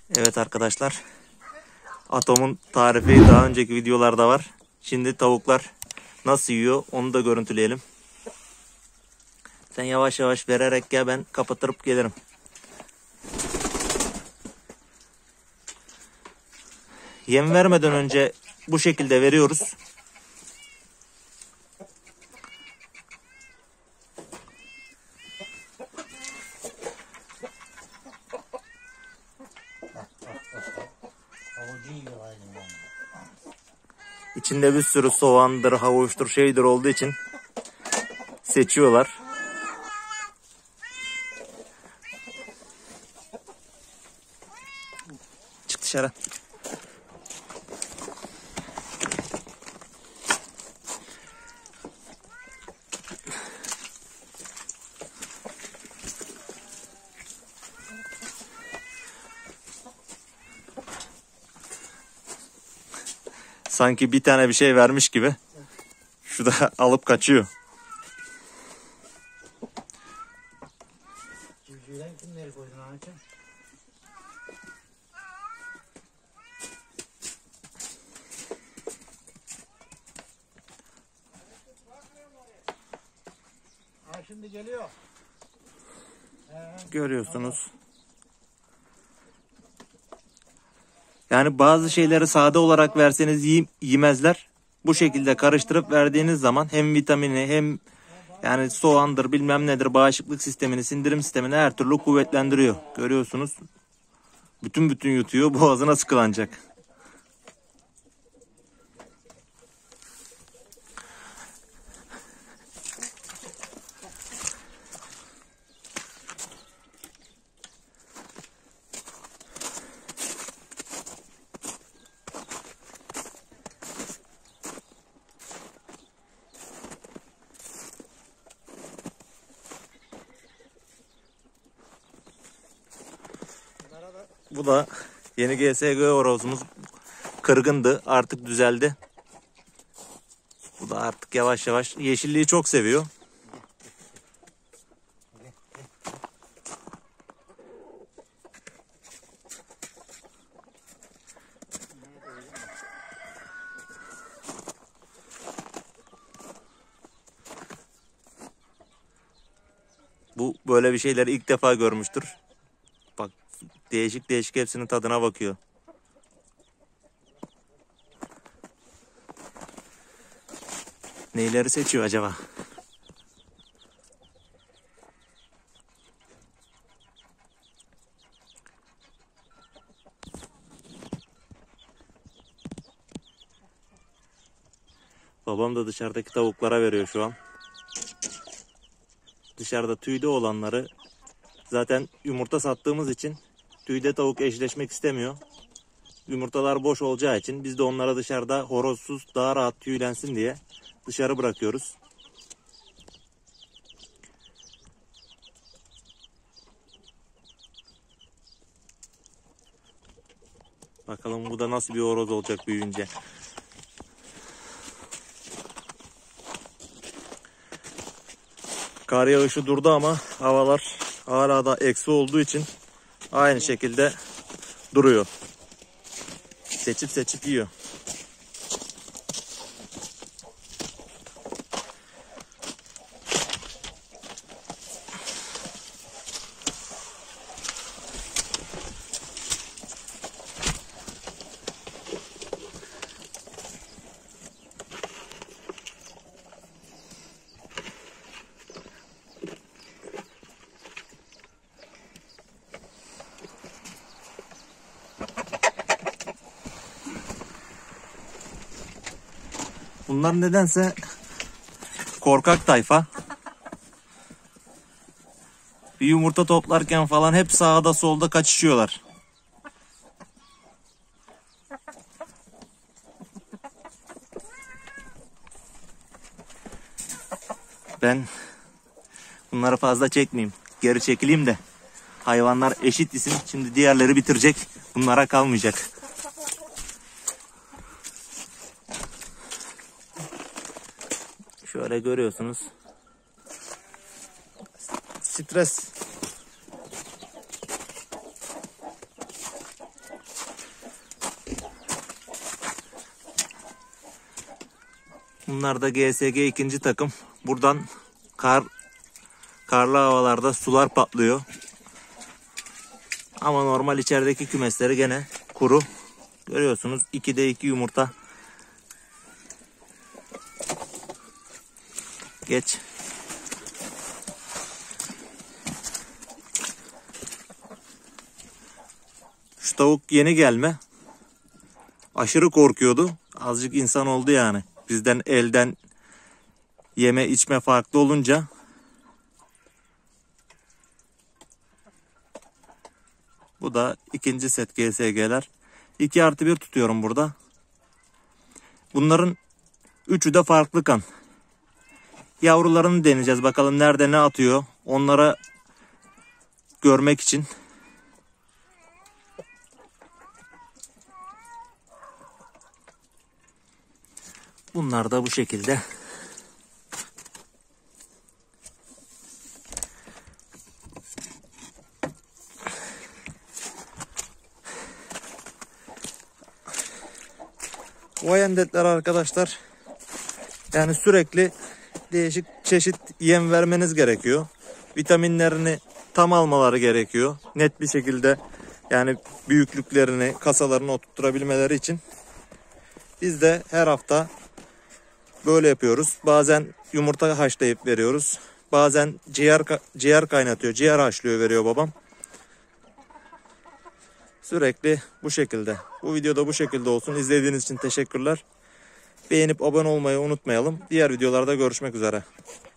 Evet arkadaşlar, Atom'un tarifi daha önceki videolarda var. Şimdi tavuklar nasıl yiyor onu da görüntüleyelim. Sen yavaş yavaş vererek gel, ben kapatırıp gelirim. Yem vermeden önce bu şekilde veriyoruz. İçinde bir sürü soğandır, havuçtur, şeydir olduğu için seçiyorlar. Çık dışarı. Sanki bir tane bir şey vermiş gibi. Şu da alıp kaçıyor. Şimdi geliyor. Görüyorsunuz. Yani bazı şeyleri sade olarak verseniz yemezler. Bu şekilde karıştırıp verdiğiniz zaman hem vitamini hem yani soğandır bilmem nedir bağışıklık sistemini, sindirim sistemini her türlü kuvvetlendiriyor. Görüyorsunuz. Bütün yutuyor, boğazına sıkılanacak. Bu da yeni GSG horozumuz, kırgındı, artık düzeldi. Bu da artık yavaş yavaş yeşilliği çok seviyor. Bu böyle bir şeyleri ilk defa görmüştür. Bak, değişik hepsinin tadına bakıyor. Neyleri seçiyor acaba? Babam da dışarıdaki tavuklara veriyor şu an. Dışarıda tüyde olanları zaten yumurta sattığımız için tüyde tavuk eşleşmek istemiyor. Yumurtalar boş olacağı için biz de onlara dışarıda horozsuz daha rahat tüylensin diye dışarı bırakıyoruz. Bakalım bu da nasıl bir horoz olacak büyüyünce. Kar yağışı durdu ama havalar hala da eksi olduğu için aynı şekilde duruyor. Seçip yiyor. Bunlar nedense korkak tayfa. Bir yumurta toplarken falan hep sağda solda kaçışıyorlar. Ben bunları fazla çekmeyeyim. Geri çekileyim de hayvanlar eşitlesin. Şimdi diğerleri bitirecek. Bunlara kalmayacak. Şöyle görüyorsunuz. Stres. Bunlar da GSG ikinci takım. Buradan karlı havalarda sular patlıyor. Ama normal içerideki kümesleri gene kuru. Görüyorsunuz 2'de 2 yumurta. Geç. Şu tavuk yeni gelme. Aşırı korkuyordu. Azıcık insan oldu yani. Bizden elden yeme içme farklı olunca. Bu da ikinci set GSG'ler. 2+1 tutuyorum burada. Bunların üçü de farklı kan. Yavrularını deneyeceğiz. Bakalım nerede ne atıyor. Onlara görmek için. Bunlar da bu şekilde. Wyandott'ler arkadaşlar, yani sürekli değişik çeşit yem vermeniz gerekiyor. Vitaminlerini tam almaları gerekiyor. Net bir şekilde, yani büyüklüklerini, kasalarını oturtturabilmeleri için. Biz de her hafta böyle yapıyoruz. Bazen yumurta haşlayıp veriyoruz. Bazen ciğer kaynatıyor, ciğer haşlıyor veriyor babam. Sürekli bu şekilde. Bu videoda bu şekilde olsun. İzlediğiniz için teşekkürler. Beğenip abone olmayı unutmayalım. Diğer videolarda görüşmek üzere.